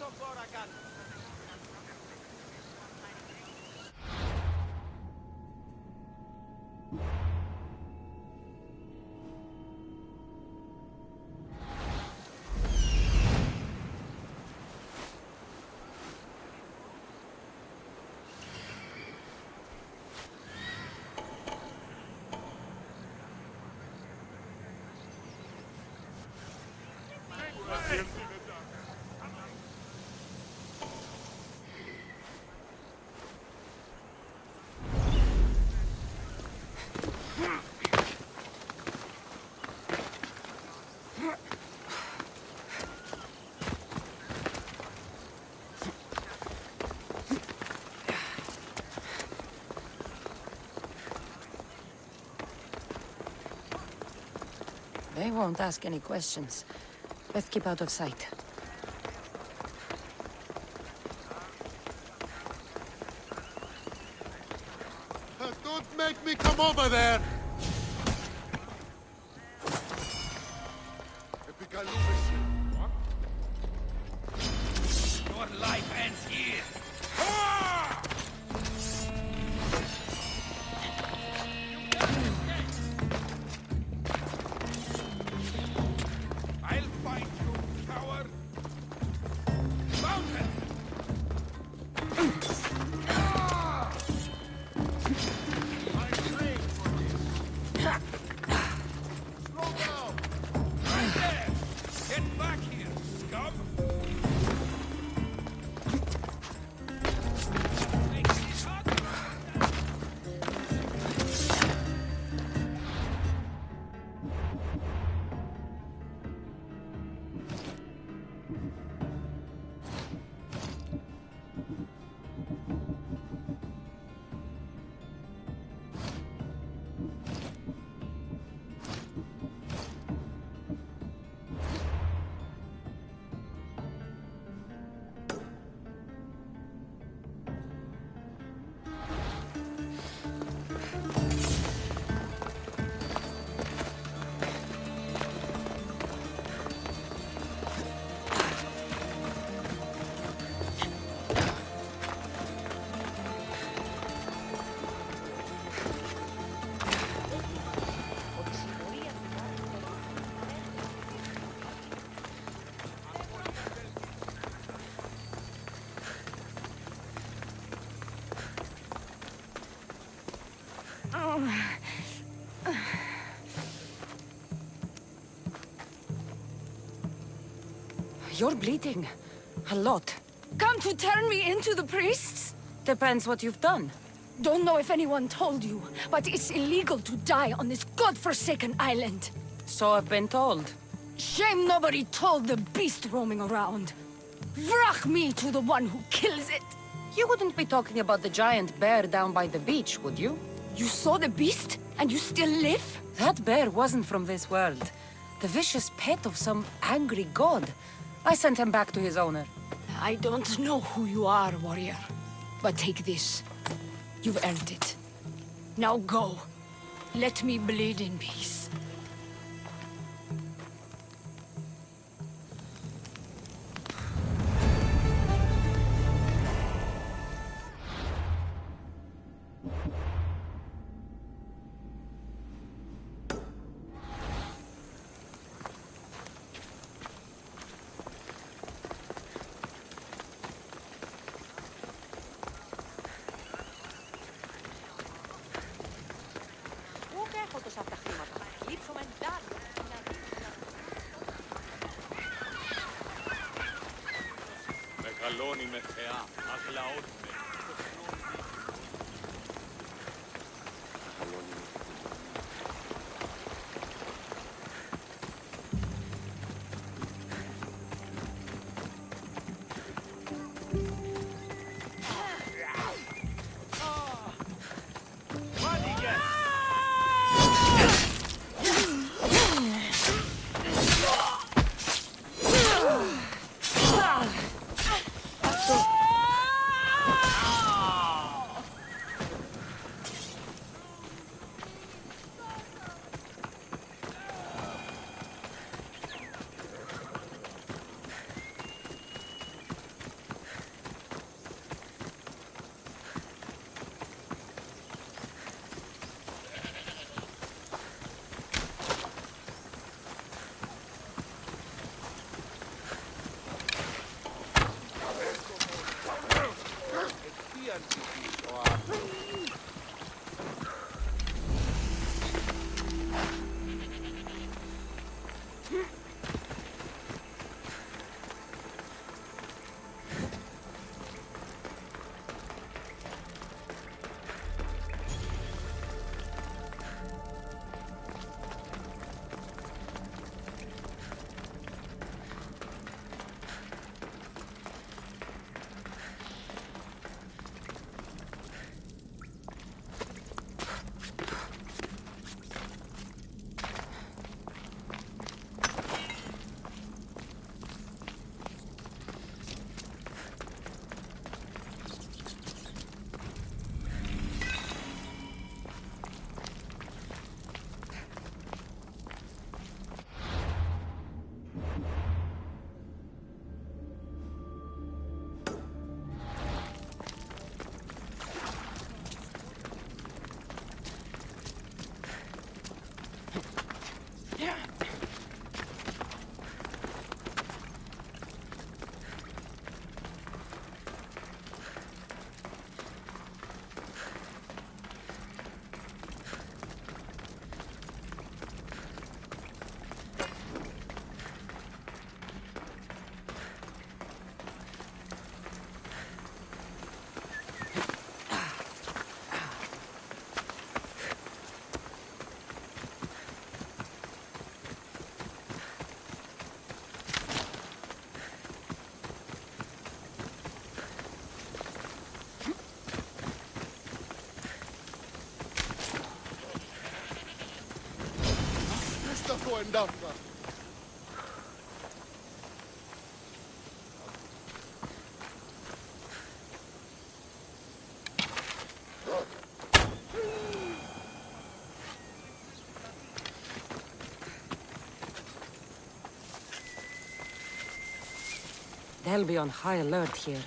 They won't ask any questions. Let's keep out of sight. Don't make me come over there! Your life ends here! I'll find you, coward! Mountain! I'm trained for this. Slow down! Right there! Get back here, scum! You're bleeding. A lot. Come to turn me into the priests? Depends what you've done. Don't know if anyone told you, but it's illegal to die on this godforsaken island. So I've been told. Shame nobody told the beast roaming around. Vrach me to the one who kills it. You wouldn't be talking about the giant bear down by the beach, would you? You saw the beast, and you still live? That bear wasn't from this world. The vicious pet of some angry god. I sent him back to his owner. I don't know who you are, warrior. But take this. You've earned it. Now go. Let me bleed in peace. μεγαλώνει με θεά, αγλαώνει με. Endafra. They'll be on high alert here.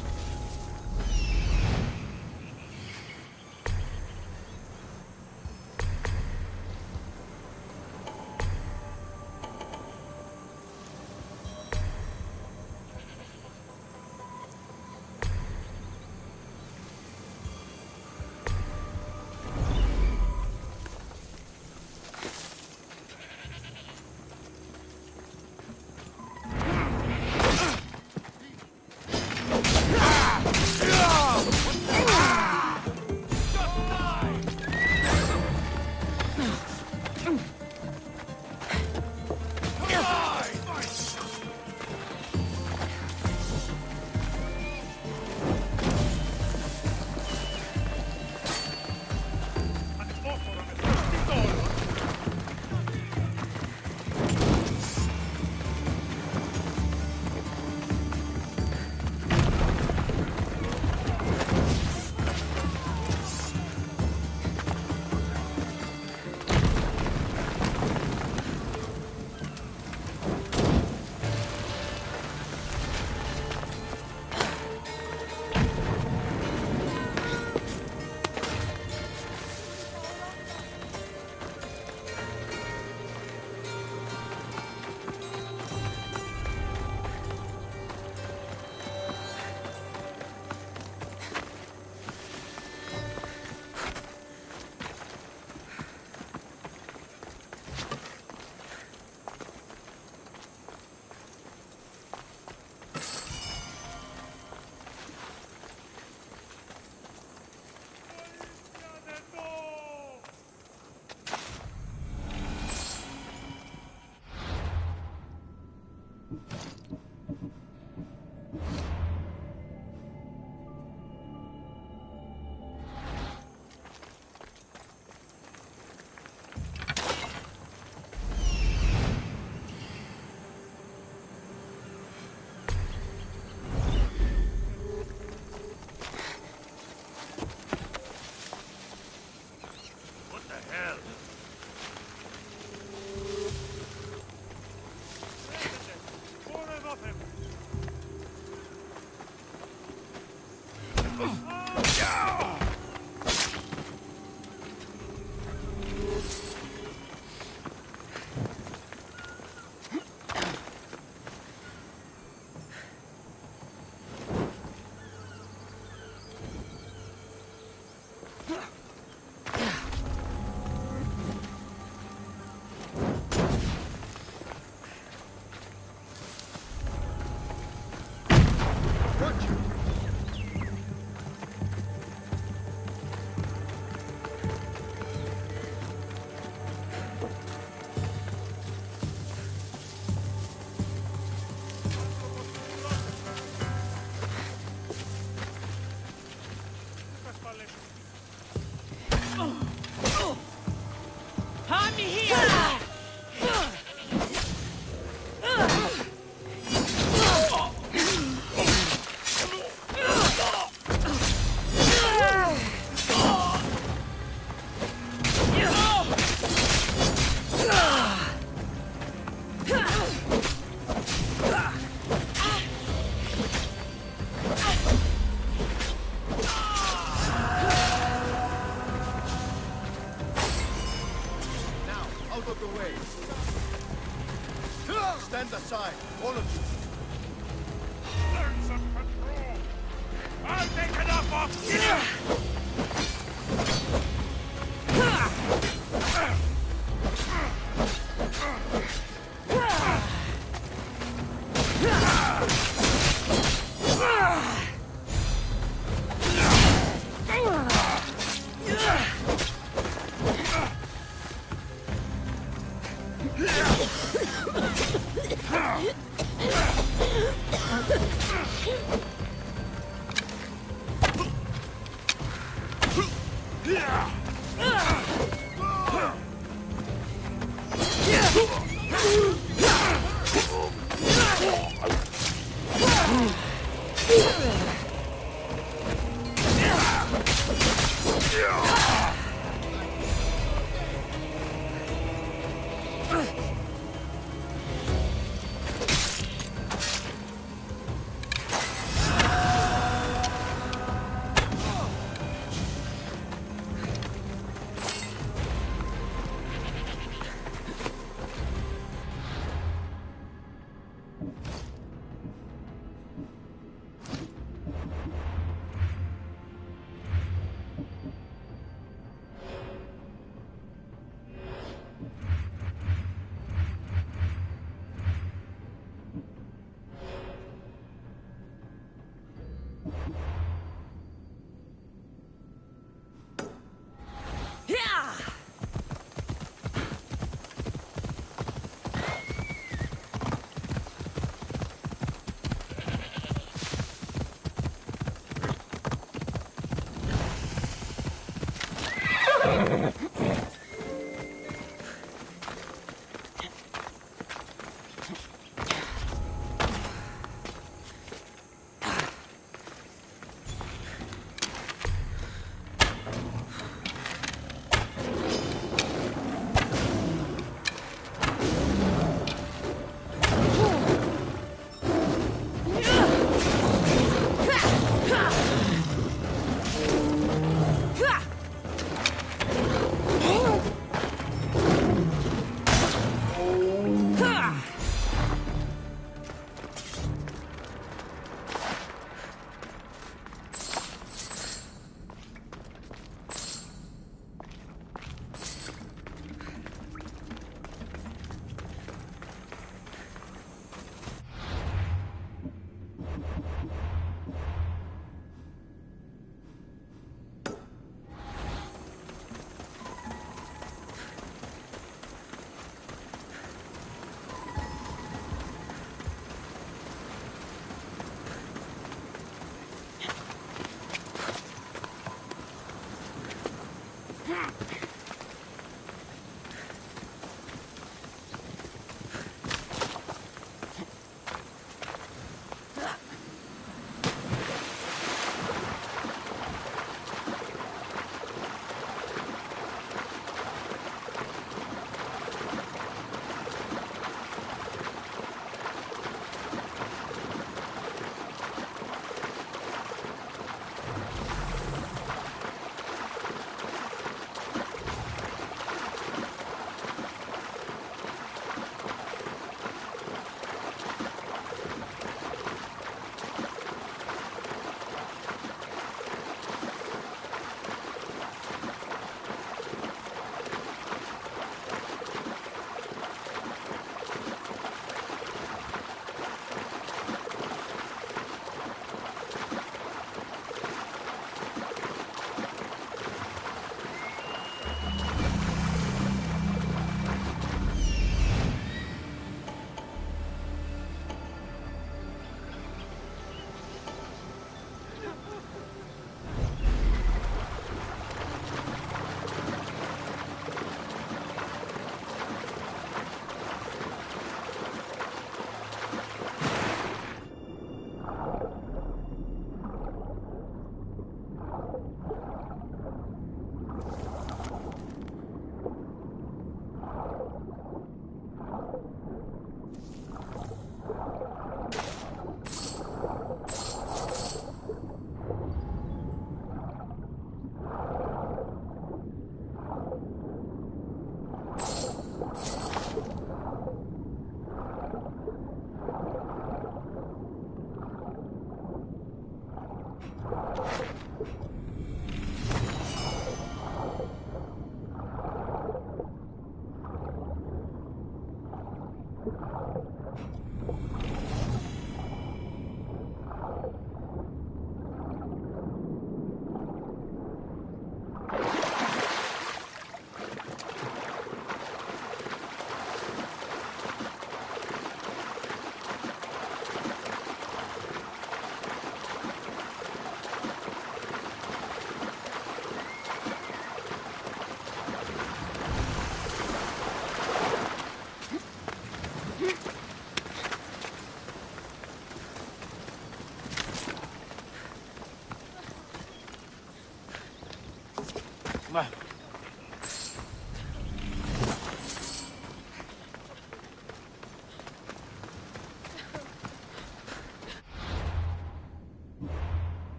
Stand aside, all of you. Learn some control. I'll take enough of you. Yeah!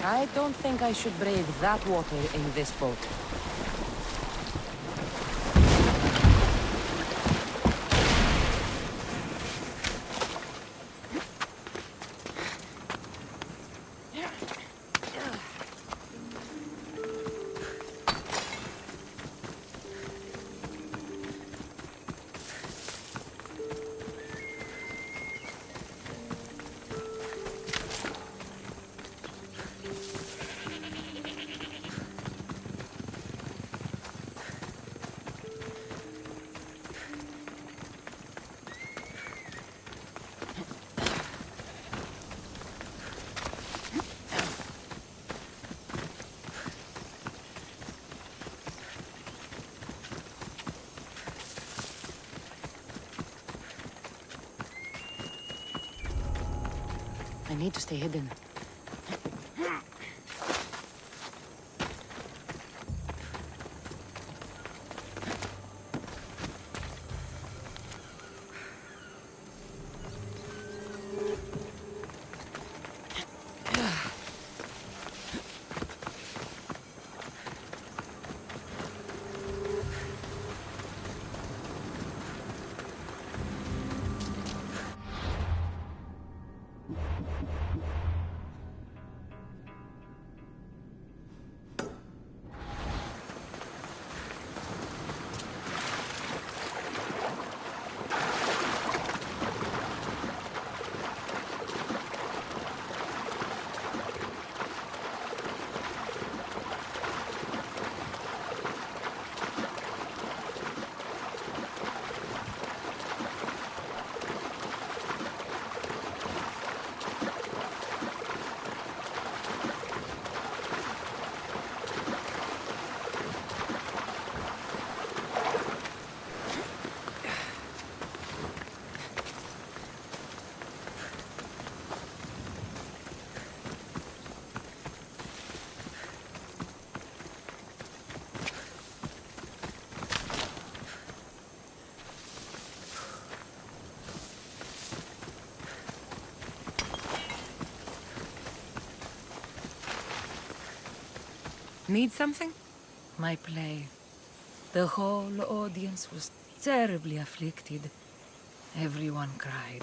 I don't think I should brave that water in this boat. I need to stay hidden. Need something? My play. The whole audience was terribly afflicted. Everyone cried.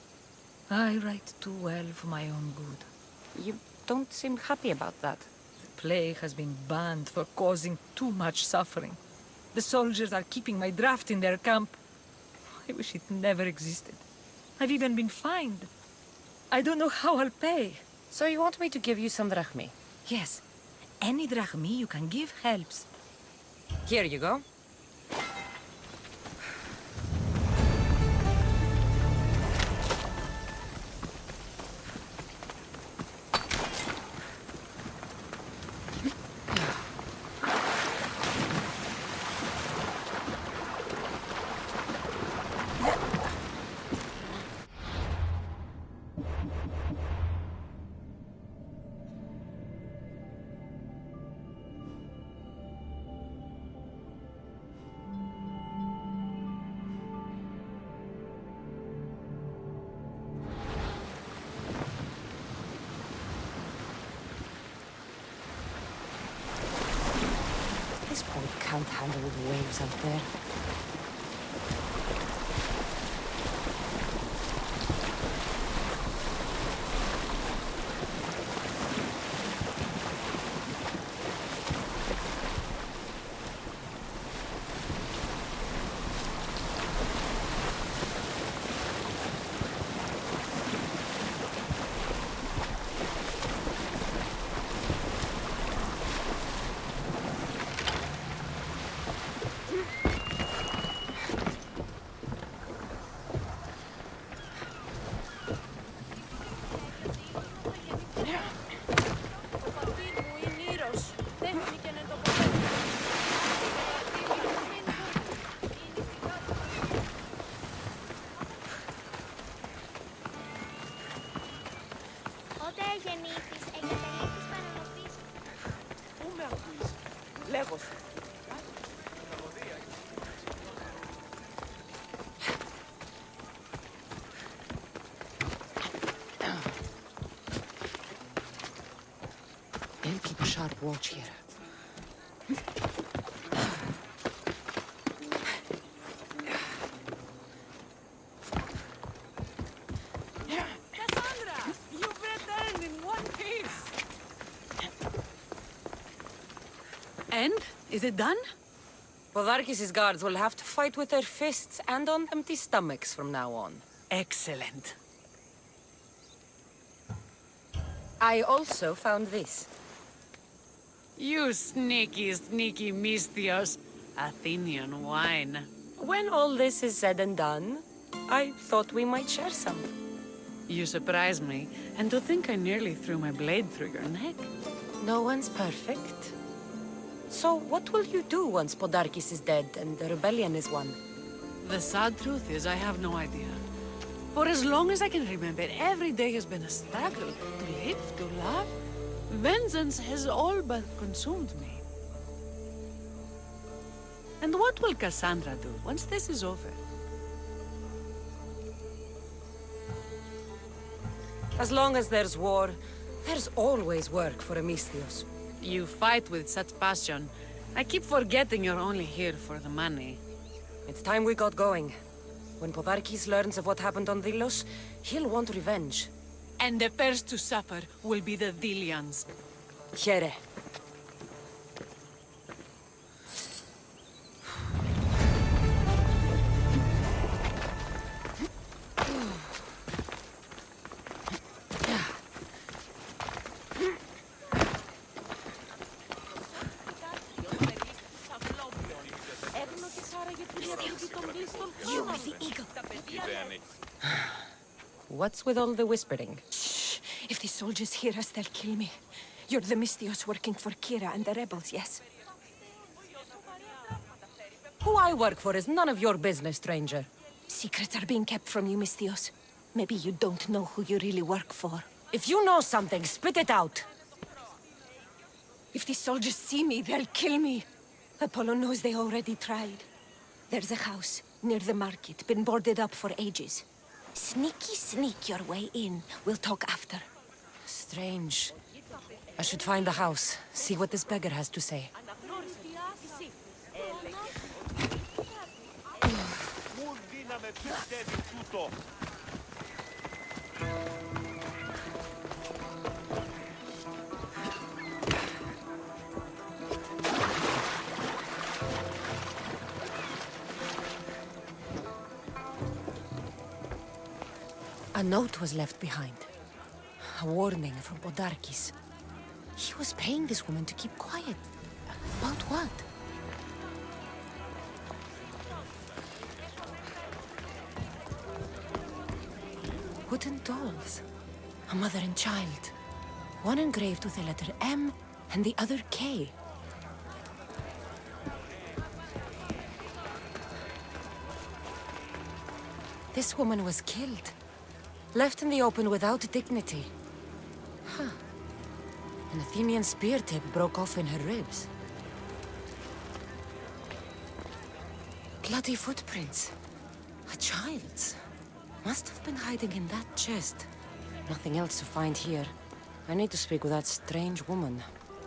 I write too well for my own good. You don't seem happy about that. The play has been banned for causing too much suffering. The soldiers are keeping my draft in their camp. I wish it never existed. I've even been fined. I don't know how I'll pay. So you want me to give you some drachmi? Yes. Any drachmi you can give helps. Here you go. This boat can't handle the waves out there. sharp watch here. Cassandra! You've returned in one piece! And? Is it done? Podarkis' guards will have to fight with their fists and on empty stomachs from now on. Excellent. I also found this. You sneaky, sneaky Misthios. Athenian wine. When all this is said and done, I thought we might share some. You surprise me, and to think I nearly threw my blade through your neck. No one's perfect. So what will you do once Podarkis is dead and the rebellion is won? The sad truth is I have no idea. For as long as I can remember, every day has been a struggle to live, to love. Vengeance has all but consumed me. And what will Cassandra do once this is over? As long as there's war, there's always work for a Misthios. You fight with such passion. I keep forgetting you're only here for the money. It's time we got going. When Podarkis learns of what happened on Delos, he'll want revenge. And the first to suffer will be the Delians. Here. You with the eagle. What's with all the whispering? Shh. If the soldiers hear us, they'll kill me. You're the Misthios working for Kira and the rebels, yes? Who I work for is none of your business, stranger. Secrets are being kept from you, Misthios. Maybe you don't know who you really work for. If you know something, spit it out. If the soldiers see me, they'll kill me. Apollo knows they already tried. There's a house near the market, been boarded up for ages. Sneak your way in. We'll talk after. Strange. I should find the house, see what this beggar has to say. A note was left behind. A warning from Podarkis. He was paying this woman to keep quiet. About what? Wooden dolls. A mother and child. One engraved with the letter M and the other K. This woman was killed. Left in the open without dignity. Huh. An Athenian spear tip broke off in her ribs. Bloody footprints. A child's. Must have been hiding in that chest. Nothing else to find here. I need to speak with that strange woman.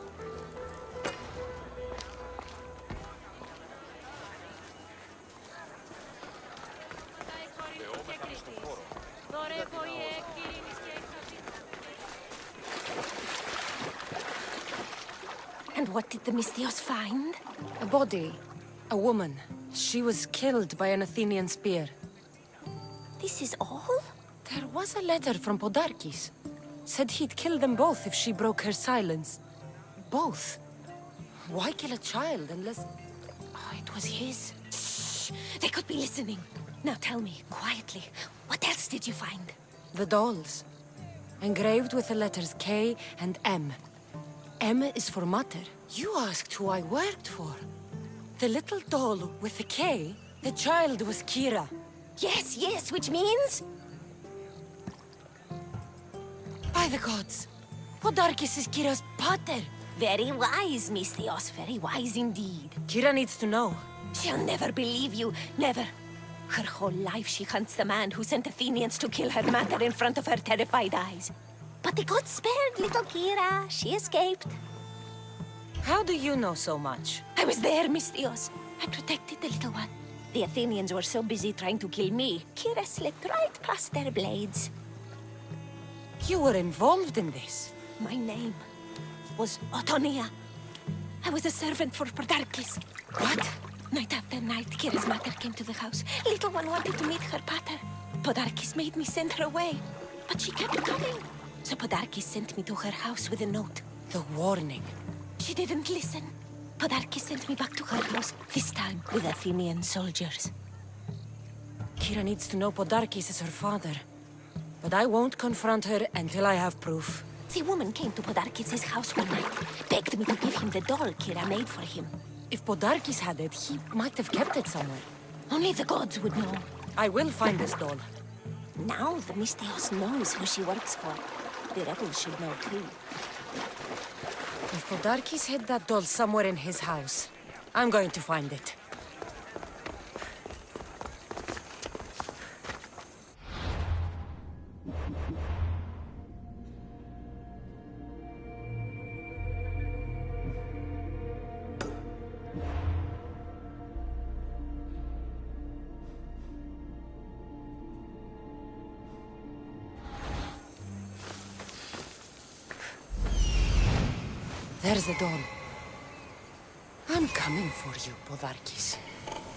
And what did the Misthios find? A body. A woman. She was killed by an Athenian spear. This is all? There was a letter from Podarkis. Said he'd kill them both if she broke her silence. Both? Why kill a child unless... Oh, it was his. Shh! They could be listening. Now tell me, quietly, what else did you find? The dolls. Engraved with the letters K and M. M is for Mater. You asked who I worked for. The little doll with the K, the child was Kira. Yes, which means? By the gods, Podarkis is Kira's pater. Very wise, Misthios, very wise indeed. Kira needs to know. She'll never believe you, never. Her whole life she hunts the man who sent Athenians to kill her mater in front of her terrified eyes. But the gods spared little Kira. She escaped. How do you know so much? I was there, Misthios. I protected the little one. The Athenians were so busy trying to kill me, Kira slipped right past their blades. You were involved in this. My name was Otonia. I was a servant for Podarkes. What? Night after night, Kira's mother came to the house. Little one wanted to meet her pater. Podarkes made me send her away, but she kept coming. So Podarkes sent me to her house with a note. The warning. She didn't listen. Podarkes sent me back to her house, this time with Athenian soldiers. Kira needs to know Podarkes is her father. But I won't confront her until I have proof. The woman came to Podarkes' house one night, begged me to give him the doll Kira made for him. If Podarkes had it, he might have kept it somewhere. Only the gods would know. I will find this doll. Now the Misthios knows who she works for. The rebels should know too. If Podarkes hid that doll somewhere in his house, I'm going to find it. There's the doll. I'm coming for you, Podarkes.